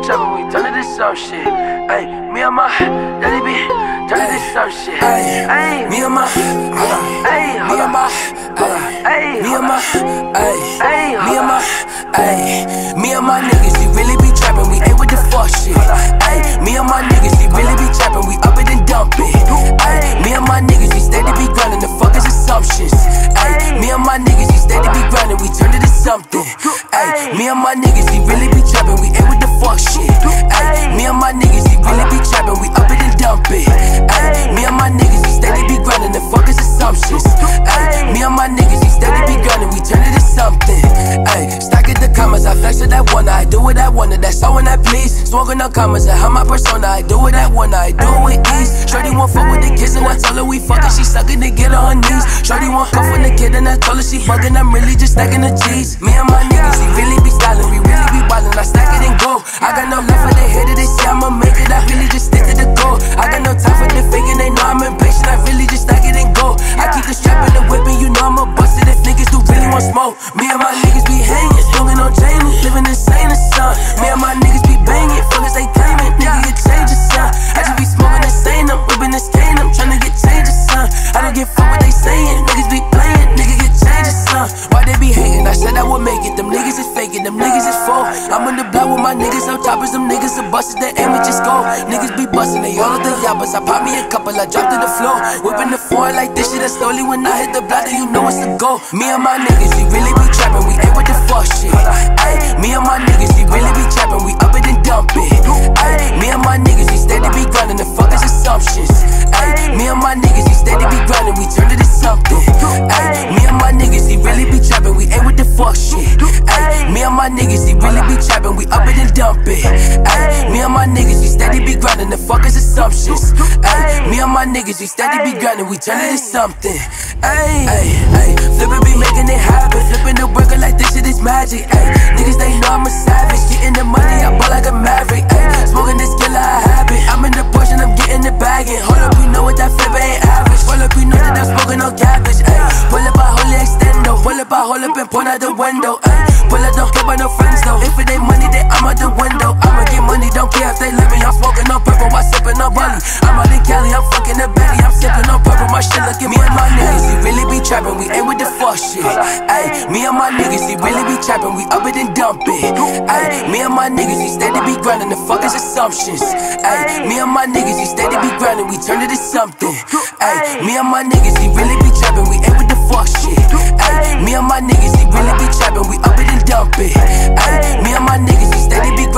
trapping, we turn it to some shit. Ay, me and my daddy be turn it to some shit. Ay, me and my, ay, me and my, ay, me and my, ay, me and my, ay, me and my niggas, we really be trapping, we ain't with the fuck shit. Ay, me and my niggas, we really be trapping, we up it and dump it. Ay, me and my niggas, we steady be grinding, the fuck is assumptions. Ay, me and my niggas, we steady be grinding, we turn it to something. Ay, me and my niggas, we really be trapping, we ain't with the fuck shit. Ay, me and my niggas, we really be trapping, we up it and dump it. Ay, me and my niggas, we steady be grinding, the fuck is assumptions. Ay, me and my niggas, we steady be grinding, we turn it to something. Ay, stacking the commas, I flex with that one, I do what I wanna, that's all when I please. Smoking on commas, I have my persona, I do what I wanna, I do it with ease. Shorty won't fuck with the kids and I told her we fucking, she sucking to get on her knees. Shorty won't cuff with the kid and I told her she bugging, I'm really just stacking the cheese. Me and my niggas, we really be styling, we really be wildin', I stack it and go. I got no love for the hater, they say I'ma make it, I really just stick to the goal. I got no time for the faking, they know I'm impatient, I really just stack it and go. I keep the strap and the whip and you know I'ma bust it if niggas do really want smoke. Me and my niggas be hanging, smoking on Jamie, living insane in sun. Me and my niggas be banging, fuckers they claiming, nigga get changes, son. I just be smoking insane, I'm whipping this cane, I'm tryna get changes, son. I don't give fuck what they saying, niggas be playing, nigga get changes, son. Why they be hating? I said I would make it, them niggas is faking, them niggas is full. I'm on the block with my niggas, on top of them niggas are busted, they aim it just go. Niggas be bustin', they all of the yabbas, I pop me a couple, I drop to the floor. Whipping the floor like this shit, that's slowly when I hit the block, then you know it's the go. Me and my niggas, we really be trapping, we ain't with the fuck shit. Ay, me and my niggas, we really be trapping, we up it and dump it. Ay, me and my niggas, we steady be grinding, the fuck is assumptions. Ay, me and my niggas, we steady be grinding, we turn it to something. Ay, me and my niggas, we really be trapping, we ain't with the fuck shit. Ay, me and my niggas, we really be trapping, we up it and dump it. Ay, me and my niggas, we steady be grinding, the fuck is assumptions. Ay, me and my niggas, we steady be grinding, we turn it to something. Ay, ay, ay, Flippin' be making it happen, flipping the burger like this shit is magic. Ay, niggas they know I'm a savage, getting the money, I ball like a maverick. Ay, smoking this killer, I have it. I'm in the Porsche and I'm getting the bagging. Hold up, you know what that flipper ain't average. Pull up, you know that I'm smoking no cabbage. Ay, pull up, I hold it extendo. Pull up, I hold up and point out the window. Ay, pull up, don't care about no friends though. If it ain't money, then I'm out the window. I'ma get money, don't care if they let me. I'm smoking on purple, while sipping on Bali. I'm out in Cali, I'm fucking the belly. I'm sipping on purple, my shit look at me and my niggas. We really be trapping, we ain't with the fuck shit. Ay, me and my niggas, we really be trapping, we up it and dump it. Ay, me and my niggas, we steady be grinding, the fuck is assumptions. Ay, me and my niggas, we steady be grinding, we turn it to something. Ay, me and my niggas, we really be trapping, we ain't with the fuck shit. Ay, me and my niggas, we really be trapping, we up it and dump it. Ay, me and my niggas, we steady be